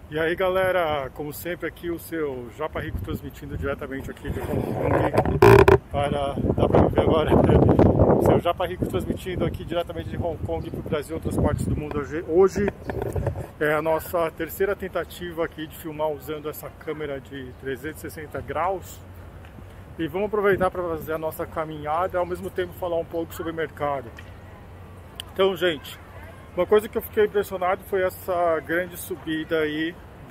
E aí galera, como sempre aqui o seu Japa Rico transmitindo diretamente aqui de Hong Kong dá pra me ver agora, o seu Japa Rico transmitindo aqui diretamente de Hong Kong para o Brasil e outras partes do mundo. Hoje é a nossa terceira tentativa aqui de filmar usando essa câmera de 360 graus e vamos aproveitar para fazer a nossa caminhada e ao mesmo tempo falar um pouco sobre o mercado. Então, gente, uma coisa que eu fiquei impressionado foi essa grande subida aí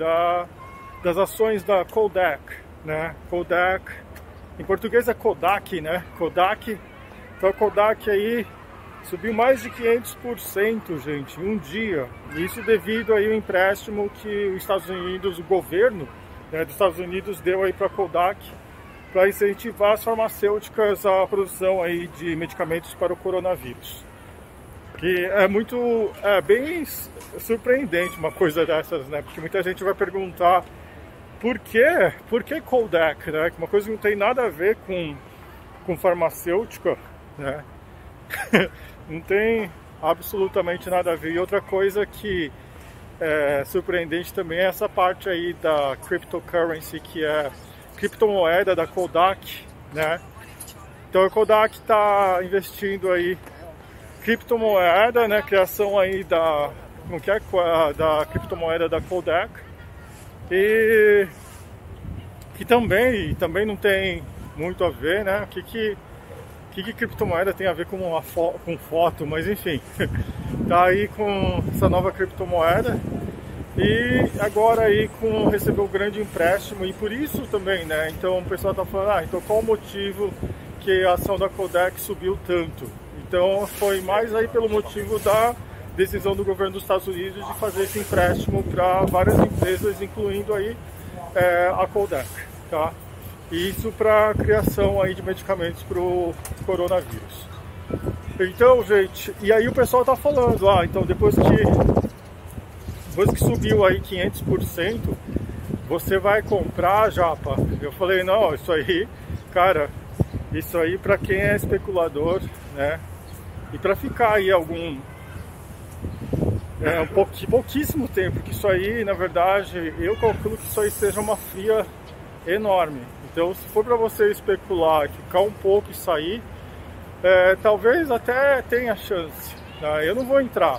das ações da Kodak, né? Kodak, em português é Kodak, né? Kodak. Então a Kodak aí subiu mais de 500%, gente, em um dia. Isso devido aí ao empréstimo que os Estados Unidos, o governo, né, dos Estados Unidos deu aí para a Kodak para incentivar as farmacêuticas à produção aí de medicamentos para o coronavírus. Que é bem surpreendente uma coisa dessas, né? Porque muita gente vai perguntar por que Kodak, né? Uma coisa que não tem nada a ver com farmacêutica, né? Não tem absolutamente nada a ver. E outra coisa que é surpreendente também é essa parte aí da cryptocurrency, que é criptomoeda da Kodak, né? Então a Kodak está investindo aí criptomoeda, né, criação aí da criptomoeda da Kodak, e que também não tem muito a ver, né, o que criptomoeda tem a ver com foto, mas enfim, tá aí com essa nova criptomoeda e agora aí recebeu um grande empréstimo e por isso também, né, então o pessoal tá falando, então qual o motivo que a ação da Kodak subiu tanto? Então foi mais aí pelo motivo da decisão do governo dos Estados Unidos de fazer esse empréstimo para várias empresas, incluindo aí a Kodak, tá? E isso para a criação aí de medicamentos para o coronavírus. Então, gente, e aí o pessoal tá falando, então depois que subiu aí 500%, você vai comprar, Japa? Eu falei, não, isso aí, cara, isso aí para quem é especulador, né? E para ficar aí pouquíssimo tempo, que isso aí, na verdade, eu calculo que isso aí seja uma FIA enorme. Então, se for para você especular, ficar um pouco e sair, talvez até tenha chance. Tá? Eu não vou entrar,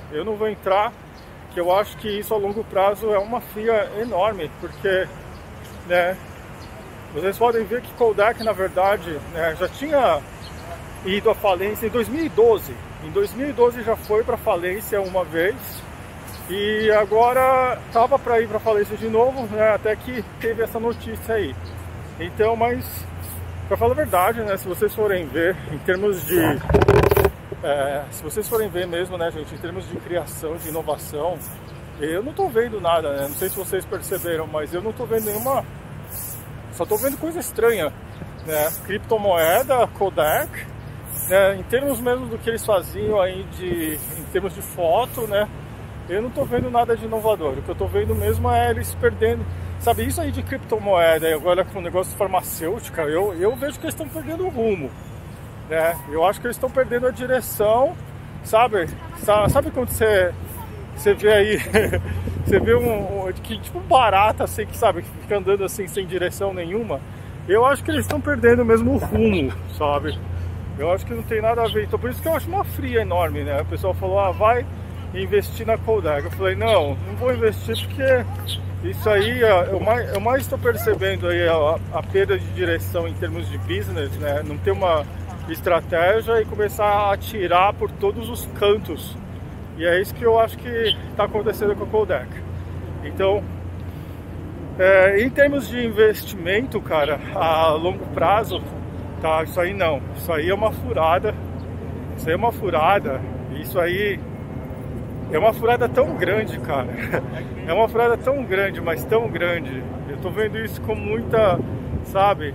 que eu acho que isso a longo prazo é uma FIA enorme, porque, né, vocês podem ver que Kodak, na verdade, né, já tinha ido à falência em 2012. Em 2012 já foi para falência uma vez e agora estava para ir para falência de novo, né, até que teve essa notícia aí. Então, mas para falar a verdade, né, se vocês forem ver em termos de se vocês forem ver mesmo, né, gente, em termos de criação, de inovação, eu não estou vendo nada, né? Não sei se vocês perceberam, mas eu não estou vendo nenhuma, só estou vendo coisa estranha, né? Criptomoeda, Kodak, né, em termos mesmo do que eles faziam aí em termos de foto, né, eu não estou vendo nada de inovador. O que eu estou vendo mesmo é eles perdendo, sabe, isso aí de criptomoeda e agora com o negócio de farmacêutica, eu vejo que eles estão perdendo o rumo, né, eu acho que eles estão perdendo a direção, sabe quando você vê aí, você vê tipo um barata assim, que sabe, que fica andando assim sem direção nenhuma, eu acho que eles estão perdendo mesmo o rumo, sabe. Eu acho que não tem nada a ver, então por isso que eu acho uma fria enorme, né? O pessoal falou, vai investir na Kodak. Eu falei, não vou investir porque isso aí, eu mais estou percebendo aí a perda de direção em termos de business, né? Não ter uma estratégia e começar a atirar por todos os cantos. E é isso que eu acho que está acontecendo com a Kodak. Então, em termos de investimento, cara, a longo prazo, tá, isso aí não, isso aí é uma furada, isso aí é uma furada, isso aí é uma furada tão grande, cara, é uma furada tão grande, mas tão grande, eu tô vendo isso com muita, sabe,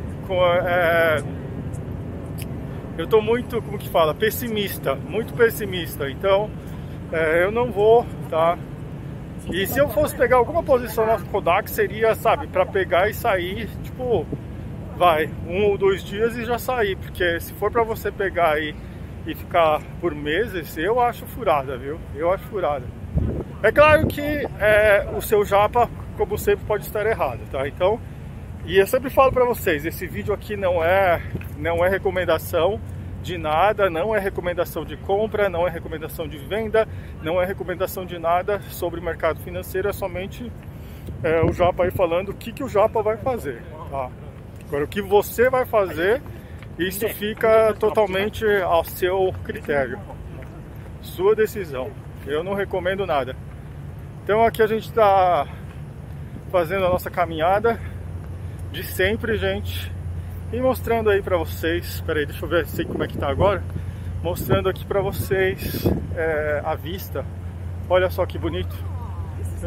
eu tô muito, como que fala, muito pessimista, então eu não vou, tá, e se eu fosse pegar alguma posição na Kodak seria, sabe, pra pegar e sair, tipo, vai, 1 ou 2 dias e já sair, porque se for para você pegar aí e ficar por meses, eu acho furada, viu? Eu acho furada. É claro que o seu Japa como sempre, pode estar errado, tá? Então, e eu sempre falo para vocês, esse vídeo aqui não é recomendação de nada, não é recomendação de compra, não é recomendação de venda, não é recomendação de nada sobre o mercado financeiro, é somente o Japa aí falando o que o Japa vai fazer, tá? Agora, o que você vai fazer, isso fica totalmente ao seu critério, sua decisão. Eu não recomendo nada. Então aqui a gente está fazendo a nossa caminhada de sempre, gente, e mostrando aí para vocês. Espera aí, deixa eu ver sei como é que tá agora. Mostrando aqui para vocês a vista. Olha só que bonito. Então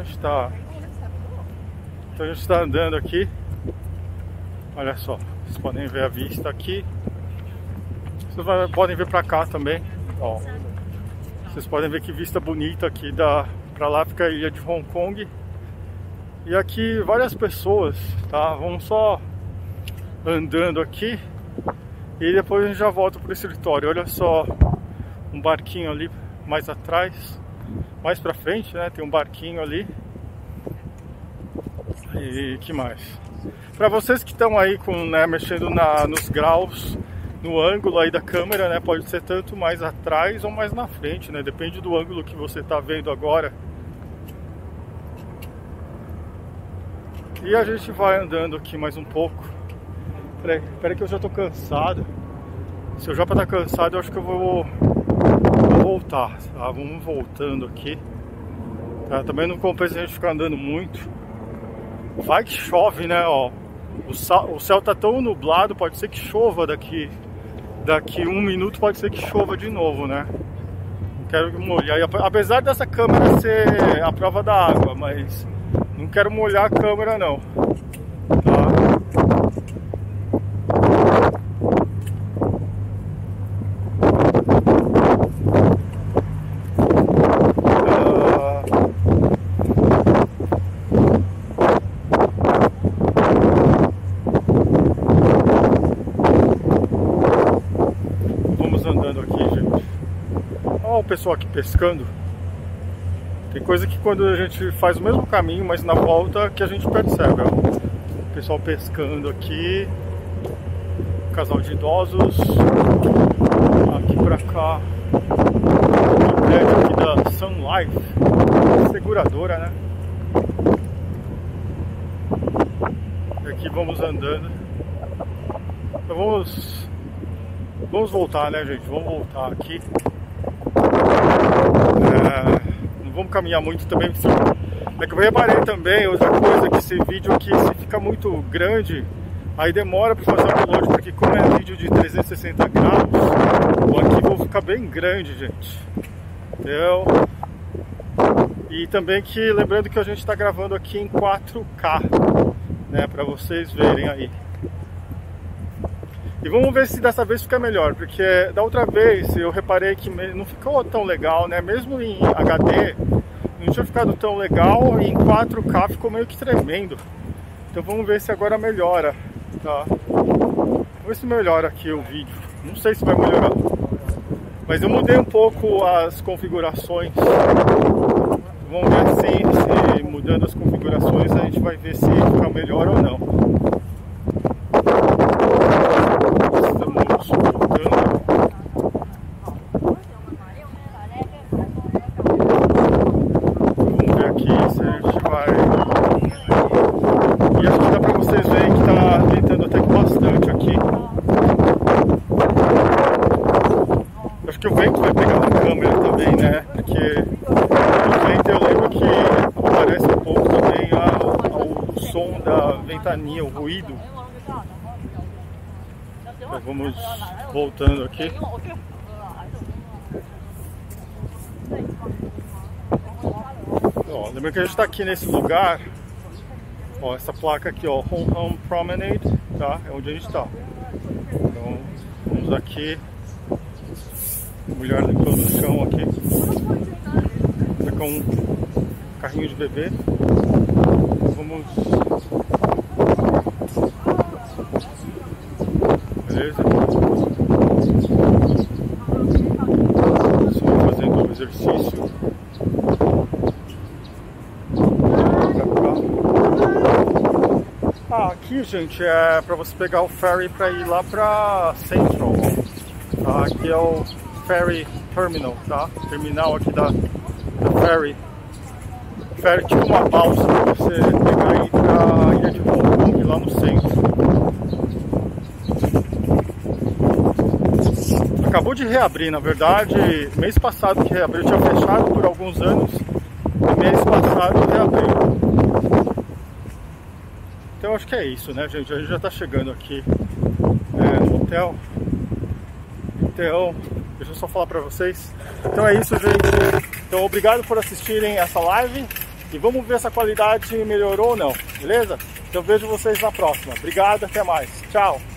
a gente está andando aqui. Olha só, vocês podem ver a vista aqui. Vocês podem ver para cá também. Ó, vocês podem ver que vista bonita aqui para lá fica a ilha de Hong Kong. E aqui várias pessoas, tá? Vamos só andando aqui e depois a gente já volta pro escritório. Olha só, um barquinho ali mais atrás, mais pra frente, né? Tem um barquinho ali. E que mais? Para vocês que estão aí mexendo nos graus, no ângulo aí da câmera, né? Pode ser tanto mais atrás ou mais na frente, né? Depende do ângulo que você tá vendo agora. E a gente vai andando aqui mais um pouco. Peraí que eu já tô cansado. Se eu já tá cansado, eu acho que eu vou voltar, tá? Vamos voltando aqui, tá? Também não compensa a gente ficar andando muito. Vai que chove, né? Ó, o céu tá tão nublado, pode ser que chova daqui 1 minuto, pode ser que chova de novo, né? Não quero molhar. Apesar dessa câmera ser a prova da água, mas não quero molhar a câmera não, tá? Vamos andando aqui, gente. Olha o pessoal aqui pescando. Tem coisa que quando a gente faz o mesmo caminho, mas na volta que a gente percebe, ó. O pessoal pescando aqui. Casal de idosos. Aqui pra cá. O prédio aqui da Sun Life. Seguradora, né? E aqui vamos andando. Então vamos voltar, né, gente? Vamos voltar aqui. Vamos caminhar muito também. É que eu reparei também outra coisa, que esse vídeo aqui, se fica muito grande, aí demora para fazer o upload, porque como é vídeo de 360 graus, o arquivo fica bem grande, gente. Entendeu? E também que, lembrando que a gente está gravando aqui em 4K, né, para vocês verem aí. E vamos ver se dessa vez fica melhor, porque da outra vez eu reparei que não ficou tão legal, né? Mesmo em HD não tinha ficado tão legal, e em 4K ficou meio que tremendo. Então vamos ver se agora melhora, tá? Vamos ver se melhora aqui o vídeo. Não sei se vai melhorar, mas eu mudei um pouco as configurações. Vamos ver se mudando as configurações a gente vai ver se fica melhor ou não. Que o vento vai pegar na câmera também, né? Porque o vento, eu lembro que aparece um pouco também o som da ventania, o ruído. Então, vamos voltando aqui. Ó, lembra que a gente está aqui nesse lugar. Ó, essa placa aqui, ó, Hong Promenade, tá? É onde a gente está. Então, vamos aqui. Mulher limpando o chão aqui. Tá com um carrinho de bebê. Vamos. Beleza? Só fazendo o exercício. Pra cá. Aqui, gente, é para você pegar o ferry para ir lá para Central. Tá? Aqui é o Ferry Terminal, tá? Terminal aqui da ferry. Ferry tipo uma balsa para você pegar e ir para Ilha de Hong Kong, lá no centro. Acabou de reabrir, na verdade, mês passado que reabriu, tinha fechado por alguns anos, e mês passado reabriu. Então acho que é isso, né, gente? A gente já tá chegando aqui no hotel. Então, deixa eu só falar pra vocês. Então é isso, gente. Então obrigado por assistirem essa live e vamos ver se a qualidade melhorou ou não, beleza? Então eu vejo vocês na próxima. Obrigado, até mais. Tchau!